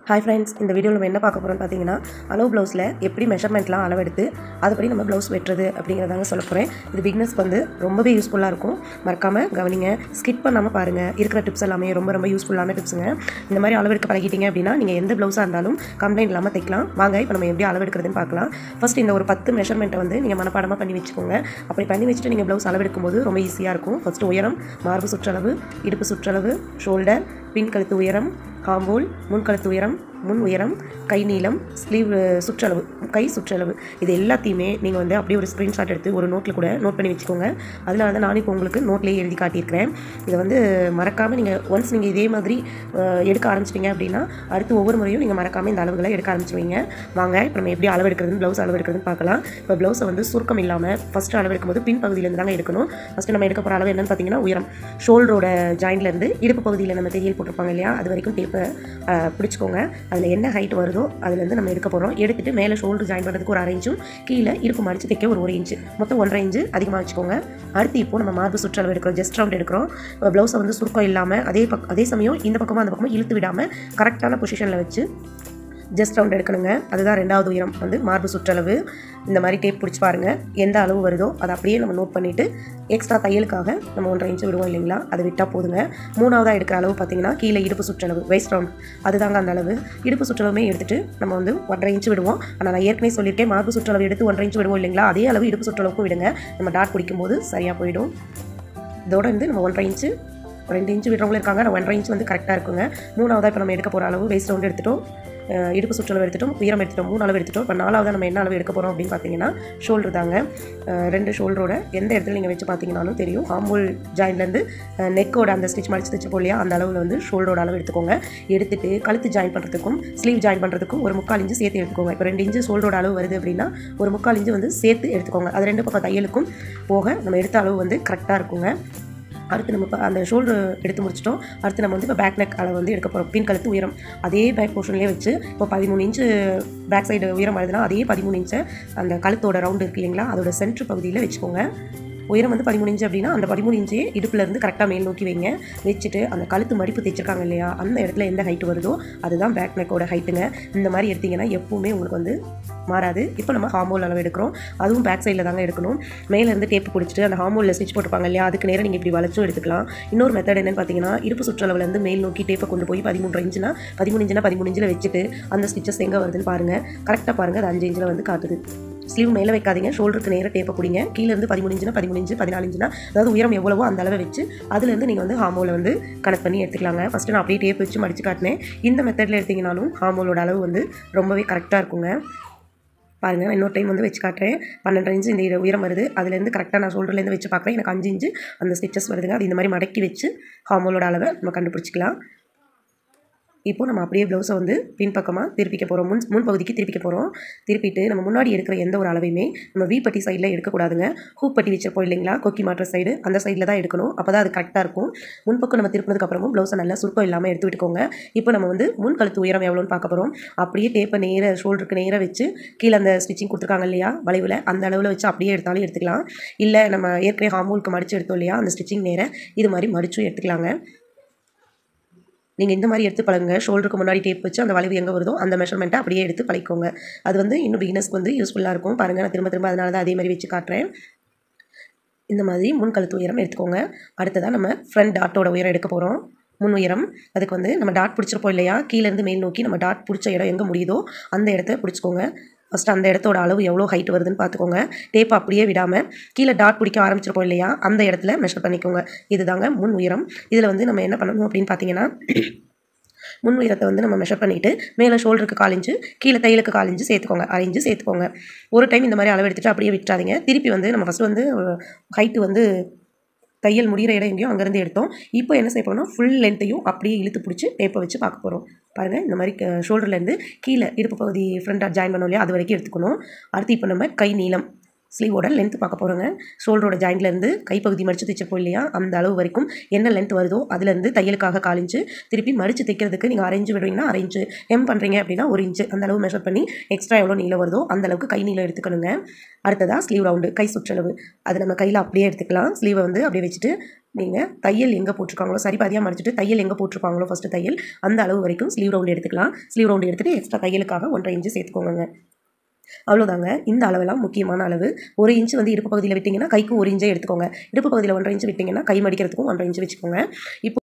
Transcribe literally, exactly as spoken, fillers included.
Hi friends, இந்த வீடியோல நம்ம என்ன பார்க்க போறோம்னு பாத்தீங்கன்னா அளவு ப்ளவுஸ்ல எப்படி மெஷர்மென்ட்லாம் அளவெடுத்து அதுபடி நம்ம ப்ளவுஸ் வெட்றது அப்படிங்கறதாங்க சொல்ல போறேன். இது பிகினர்ஸ்க்கு வந்து ரொம்பவே யூஸ்ஃபுல்லா இருக்கும். மறக்காம கவனிங்க, ஸ்கிப் பண்ணாம பாருங்க. இருக்கிற டிப்ஸ் எல்லாமே ரொம்ப ரொம்ப யூஸ்ஃபுல்லான டிப்ஸ்ங்க. இந்த மாதிரி அளவெடுக்க பழகிட்டீங்க அப்படினா நீங்க எந்த ப்ளவுஸா இருந்தாலும் கம்ப்ளைண்ட் இல்லாம தைக்கலாம். வாங்க இப்போ நம்ம எப்படி அளவெடுக்கிறதுன்னு பார்க்கலாம். ஃபர்ஸ்ட் இந்த ஒரு பத்து மெஷர்மென்ட் வந்து நீங்க மனப்பாடமா பண்ணி வெச்சுக்கோங்க. அப்படி பண்ணி வெச்சிட்டு நீங்க ப்ளவுஸ் அளவெடுக்கும்போது ரொம்ப ஈஸியா இருக்கும். ஃபர்ஸ்ட் உயரம், மார்பு சுற்றளவு, இடுப்பு சுற்றளவு, ஷோல்டர், பின் கழுத்து உயரம், காம்போல், முன் கழுத்து உயரம், முன் உயரம், கை நீளம், ஸ்லீவ் சுற்றளவு, கை சுற்றளவு, இது எல்லாத்தையுமே நீங்கள் வந்து அப்படியே ஒரு ஸ்க்ரீன்ஷாட் எடுத்து ஒரு நோட்டில் கூட நோட் பண்ணி வச்சுக்கோங்க. அதனால தான் நானும் இப்போ உங்களுக்கு நோட்லேயே எழுதி காட்டியிருக்கிறேன். இதை வந்து மறக்காமல் நீங்கள் ஒன்ஸ் நீங்கள் இதே மாதிரி எடுக்க ஆரம்பிச்சிட்டிங்க அப்படின்னா அடுத்து ஒவ்வொரு முறையும் நீங்கள் மறக்காமல் இந்த அளவுகளை எடுக்க ஆரம்பிச்சிடுவீங்க. வாங்க இப்போ நம்ம எப்படி அளவெடுக்கிறதுன்னு ப்ளவுஸ் அளவெடுக்கிறதுன்னு பார்க்கலாம். இப்போ ப்ளவுஸை வந்து சுருக்கம் இல்லாமல் ஃபஸ்ட்டு அளவெடுக்கும் போது பின் பகுதியிலேருந்து தாங்க எடுக்கணும். ஃபஸ்ட்டு நம்ம எடுக்க போகிற அளவு என்னென்னு பார்த்தீங்கன்னா உயரம், ஷோல்டரோட ஜாயின்லேருந்து இடுப்பு பகுதியில் நம்ம தையல் போட்டிருப்பாங்க இல்லையா, அது வரைக்கும் டேப்பை பிடிச்சிக்கோங்க. அதில் என்ன ஹைட் வருதோ அதுலேருந்து நம்ம எடுக்க போகிறோம். எடுத்துகிட்டு மேலே ஷோல்டர் ஜாயின் பண்ணுறதுக்கு ஒரு அரை இன்ச்சும் கீழே இடுப்பு மடித்து தைக்க ஒரு ஒரு இன்ச்சு, மொத்தம் ஒன்றரை இன்ச்சு அதிகமாக வச்சுக்கோங்க. அடுத்து இப்போ நம்ம மார்பு சுற்றளவு எடுக்கிறோம், ஜஸ்ட் ரவுண்ட் எடுக்கிறோம். ப்ளவுஸை வந்து சுருக்கம் இல்லாமல் அதே பக் அதே சமயம் இந்த பக்கமும் அந்த பக்கமும் இழுத்து விடாமல் கரெக்டான பொசிஷனில் வச்சு ஜஸ்ட் ரவுண்ட் எடுக்கணுங்க. அதுதான் ரெண்டாவது உயரம் வந்து மார்பு சுற்றளவு. இந்த மாதிரி டேப் பிடிச்சி பாருங்கள், எந்த அளவு வருதோ அதை அப்படியே நம்ம நோட் பண்ணிவிட்டு எக்ஸ்ட்ரா தையலுக்காக நம்ம ஒன்றரை இன்ச்சு விடுவோம் இல்லைங்களா, அதை விட்டால் போதுங்க. மூணாவதாக எடுக்கிற அளவு பார்த்தீங்கன்னா கீழே இடுப்பு சுற்றளவு, வேஸ்ட் ரவுண்ட், அதுதாங்க அந்த அளவு. இடுப்பு சுற்றளவுமே எடுத்துகிட்டு நம்ம வந்து ஒன்றரை இன்ச்சு விடுவோம். ஆனால் நான் ஏற்கனவே சொல்லியிருக்கேன், மார்பு சுற்றளவு எடுத்து ஒன்றரை இன்ச்சு விடுவோம் இல்லைங்களா, அதே அளவு இடுப்பு சுற்றளவுக்கும் விடுங்க. நம்ம டாட் பிடிக்கும் போது சரியாக போயிடும். இதோட வந்து நம்ம ஒன்றரை இன்ச்சு ரெண்டு இன்ச்சு விடுறவங்களும் இருக்காங்க, நான் ஒன்றரை இன்ச்சு வந்து கரெக்டாக இருக்குங்க. மூணாவதாக இப்போ நம்ம எடுக்க போகிற அளவு வேஸ்ட் ரவுண்ட் எடுத்துட்டோம், இடுப்பு சுற்றளவு எடுத்துட்டோம், உயரம் எடுத்துட்டோம், மூணு அளவு எடுத்துட்டோம். இப்போ நாலாவது நம்ம என்ன அளவு எடுக்க போகிறோம் அப்படின்னு பார்த்தீங்கன்னா ஷோல்டர் தாங்க. ரெண்டு ஷோல்டரோட எந்த இடத்துல நீங்கள் வச்சு பார்த்தீங்கன்னாலும் தெரியும், ஆம்பூல் ஜாயின்லேருந்து நெக்கோட அந்த ஸ்டிச் மடிச்சு தைச்சு போலியா அந்த அளவில் வந்து ஷோல்டரோட அளவு எடுத்துக்கோங்க. எடுத்துகிட்டு கழுத்து ஜாயின் பண்ணுறதுக்கும் ஸ்லீவ் ஜாயின் பண்ணுறதுக்கும் ஒரு முக்கால் இன்ச்சு சேர்த்து எடுத்துக்கோங்க. இப்போ ரெண்டு இன்ச்சு ஷோல்டரோட அளவு வருது அப்படின்னா ஒரு முக்கால் இன்ச்சு வந்து சேர்த்து எடுத்துக்கோங்க. அது ரெண்டு பக்கம் தையலுக்கும் போக நம்ம எடுத்த அளவு வந்து கரெக்டாக இருக்குங்க. அடுத்து நம்ம இப்போ அந்த ஷோல்டர் எடுத்து முடிச்சிட்டோம். அடுத்து நம்ம வந்து இப்போ பேக் நெக் அளவு வந்து எடுக்க போகிறோம். பின் கழுத்து உயரம் அதே பேக் போர்ஷன்லேயே வச்சு இப்போ பதிமூணு இன்ச்சு பேக் சைடு உயரம் வருதுன்னா அதே பதிமூணு இன்ச்சை அந்த கழுத்தோட ரவுண்டு இருக்கு இல்லைங்களா, அதோட சென்ட்ரு பகுதியில் வச்சுக்கோங்க. உயரம் வந்து பதிமூணு இன்ச்சு அப்படின்னா அந்த பதிமூணு இன்ச்சே இடுப்புலேருந்து கரெக்டாக மேல் நோக்கி வைங்க. வச்சுட்டு அந்த கழுத்து மடிப்பு தைச்சிருக்காங்க இல்லையா, அந்த இடத்துல எந்த ஹைட்டு வருதோ அதுதான் பேக் நெக்கோட ஹைட்டுங்க. இந்த மாதிரி எடுத்திங்கன்னா எப்பவுமே உங்களுக்கு வந்து மாறாது. இப்போ நம்ம ஹார்மோல் அளவு எடுக்கிறோம், அதுவும் பேக் சைடில் தாங்க எடுக்கணும். மேலேருந்து டேப்பு பிடிச்சிட்டு அந்த ஹார்மோலில் ஸ்டிச் போட்டுப்பாங்க இல்லையா, அதுக்கு நேரம் நீங்கள் இப்படி வளைச்சும் எடுத்துக்கலாம். இன்னொரு மெத்தட் என்னென்னு பார்த்தீங்கன்னா இடுப்பு சுற்றளவுலேருந்து மேல் நோக்கி டேப்பை கொண்டு போய் பதிமூன்று இன்ச்சுனா பதிமூணு இன்ச்சுனா பதிமூணு இன்ச்சில் வச்சுட்டு அந்த ஸ்டிச்சஸ் எங்கே வருதுன்னு பாருங்கள். கரெக்டாக பாருங்கள், அது அஞ்சு இன்ச்சில் வந்து காட்டுது. ஸ்லீவ் மேலே வைக்காதீங்க, ஷோல்டருக்கு நேராக டேப்பை பிடிங்க. கீழேருந்து பதிமூணு இன்ச்சுனா பதிமூணு இன்ச்சு, பதினாலு இன்ச்சுனா அதாவது உயரம் எவ்வளவோ அந்த அளவை வச்சு அதுலேருந்து நீங்கள் வந்து ஹார்மோலை வந்து கனெக்ட் பண்ணி எடுத்துக்கலாங்க. ஃபஸ்ட்டு நான் அப்படியே டேப் வச்சு மடிச்சு காட்டினேன். இந்த மெத்தடில் எடுத்திங்கனாலும் ஹார்மோலோட அளவு வந்து ரொம்பவே கரெக்டாக இருக்குங்க. பாருங்கள், நான் இன்னொரு டைம் வந்து வச்சு காட்டுறேன். பன்னெண்டு இன்ச்சு இந்த உயரம் வருது, அதுலேருந்து கரெக்டாக நான் ஷோல்டர்லேருந்து வச்சு பார்க்குறேன், எனக்கு அஞ்சு இன்ச்சு அந்த ஸ்டிச்சஸ் வருதுங்க. அது இந்த மாதிரி மடக்கி வச்சு ஹார்மோலோட அளவை நம்ம கண்டுபிடிச்சிக்கலாம். இப்போ நம்ம அப்படியே ப்ளவுஸை வந்து பின்பக்கமாக திருப்பிக்க போகிறோம், முன் முன் பகுதிக்கு திருப்பிக்க போகிறோம். திருப்பிட்டு நம்ம முன்னாடி எடுக்கிற எந்த ஒரு அளவையுமே நம்ம வி பட்டி சைடில் எடுக்கக்கூடாதுங்க. ஹூப் பட்டி வச்சிருப்போம் இல்லைங்களா, கொக்கி மாற்ற சைடு, அந்த சைடில் தான் எடுக்கணும். அப்போ தான் அது கரெக்டாக இருக்கும். முன்பக்கம் நம்ம திருப்பினதுக்கப்புறமும் ப்ளவுஸை நல்லா சுருக்கம் இல்லாமல் எடுத்து விட்டுக்கோங்க. இப்போ நம்ம வந்து முன் கழுத்து உயரம் எவ்வளோன்னு பார்க்க போகிறோம். அப்படியே டேப்பை நேராக ஷோல்டருக்கு நேராக வச்சு கீழே அந்த ஸ்டிச்சிங் கொடுத்துருக்காங்க இல்லையா வளைவில், அந்த அளவில் வச்சு அப்படியே எடுத்தாலும் எடுத்துக்கலாம். இல்லை நம்ம ஏற்கனவே ஹார்மோலுக்கு மடித்து எடுத்தோம் இல்லையா அந்த ஸ்டிச்சிங் நேராக இது மாதிரி மடிச்சும் எடுத்துக்கலாங்க. நீங்கள் இந்த மாதிரி எடுத்து பழகுங்க. ஷோல்டருக்கு முன்னாடி டேப் வச்சு அந்த வளைவு எங்கே வருதோ அந்த மெஷர்மெண்ட்டை அப்படியே எடுத்து பழகிக்கோங்க. அது வந்து இன்னும் பிகினர்ஸ்க்கு வந்து யூஸ்ஃபுல்லாக இருக்கும். பாருங்கள், நான் திரும்ப திரும்ப அதனால தான் அதே மாதிரி வச்சு காட்டுறேன். இந்த மாதிரி முன் கழுத்து உயரம் எடுத்துக்கோங்க. அடுத்ததாக நம்ம ஃப்ரண்ட் டாட்டோட உயரம் எடுக்க போகிறோம். முன் உயரம், அதுக்கு வந்து நம்ம டாட் பிடிச்சிருப்போம் இல்லையா, கீழேருந்து மேல் நோக்கி நம்ம டாட் பிடிச்ச இடம் எங்கே முடியுதோ அந்த இடத்த பிடிச்சிக்கோங்க. ஃபஸ்ட்டு அந்த இடத்தோட அளவு எவ்வளோ ஹைட் வருதுன்னு பார்த்துக்கோங்க. டேப் அப்படியே விடாமல் கீழே டாட் பிடிக்க ஆரம்பிச்சிருப்போம் இல்லையா அந்த இடத்துல மெஷர் பண்ணிக்கோங்க. இதுதாங்க முன் உயரம். இதில் வந்து நம்ம என்ன பண்ணணும் அப்படின்னு பார்த்தீங்கன்னா முன் உயரத்தை வந்து நம்ம மெஷர் பண்ணிவிட்டு மேலே ஷோல்டருக்கு கால் இன்ச்சு, கீழே தையலுக்கு கால் இன்ச்சு சேர்த்துக்கோங்க, அரை இன்ச்சு சேர்த்துக்கோங்க. ஒரு டைம் இந்த மாதிரி அளவு எடுத்துகிட்டு அப்படியே விட்டுறாதீங்க. திருப்பி வந்து நம்ம ஃபஸ்ட்டு வந்து ஹைட்டு வந்து தையல் முடிகிற இடம் எங்கேயும் அங்கேருந்து எடுத்தோம். இப்போ என்ன செய்ய போகிறோம்னா ஃபுல் லென்த்தையும் அப்படியே இழுத்து பிடிச்சி டேப்பை வச்சு பார்க்க போகிறோம். பாருங்கள், இந்த மாதிரி ஷோல்டர்லேருந்து கீழே இடுப்பு பகுதி ஃப்ரண்ட் டாட் ஜாயின் பண்ணோம் இல்லையா அது வரைக்கும் எடுத்துக்கணும். அடுத்து இப்போ நம்ம கை நீளம் ஸ்லீவோட லென்த் பார்க்க போகிறோங்க. ஷோல்டரோட ஜாயிண்ட்லேருந்து கைப்பகுதி மடித்து தைச்சிருப்போம் இல்லையா, அந்த அளவு வரைக்கும் என்ன லென்த் வருதோ அதுலேருந்து தையலுக்காக கால் இன்ச்சு, திருப்பி மடித்து தைக்கிறதுக்கு நீங்கள் அரை இன்ச்சு விடுவீங்கன்னா அரை இன்ச்சு, எம் பண்ணுறீங்க அப்படின்னா ஒரு இன்ச்சு, அந்த அளவு மெஷர் பண்ணி எக்ஸ்ட்ரா எவ்வளோ நீளம் வருதோ அந்த அளவுக்கு கை நீளம் எடுத்துக்கணுங்க. அடுத்ததாக ஸ்லீவ் ரவுண்டு, கை சுற்றளவு, அது நம்ம கையில் அப்படியே எடுத்துக்கலாம். ஸ்லீவை வந்து அப்படியே வச்சுட்டு நீங்கள் தையல் எங்கே போட்டிருக்காங்களோ சரி பாதியாக மடிச்சுட்டு தையல் எங்கே போட்டிருப்பாங்களோ ஃபஸ்ட்டு தையல் அந்த அளவு வரைக்கும் ஸ்லீவ் ரவுண்டு எடுத்துக்கலாம். ஸ்லீவ் ரவுண்டு எடுத்துகிட்டு எக்ஸ்ட்ரா தையலுக்காக ஒன்றரை இன்ச்சு சேர்த்துக்கோங்க. அவ்வளோதாங்க. இந்த அளவெல்லாம் முக்கியமான அளவு. ஒரு இன்ச்சு வந்து இடுப்பு பகுதியில் விட்டிங்கன்னா கைக்கு ஒரு இன்ச்சே எடுத்துக்கோங்க. இடுப்பு பகுதியில் ஒன்றரை இன்ச்சு விட்டிங்கன்னா கை மடிக்கிறதுக்கும் ஒன்றரை இன்ச்சு வச்சுக்கோங்க. இப்போ